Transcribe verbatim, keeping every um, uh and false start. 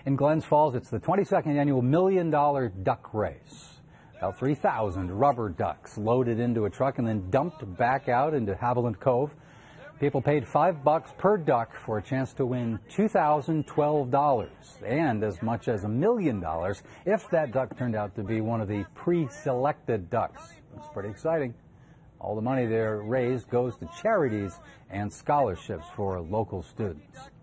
In Glens Falls, it's the twenty-second annual Million Dollar Duck Race. About three thousand rubber ducks loaded into a truck and then dumped back out into Haviland Cove. People paid five bucks per duck for a chance to win two thousand twelve dollars and as much as a million dollars if that duck turned out to be one of the pre-selected ducks. It's pretty exciting. All the money there raised goes to charities and scholarships for local students.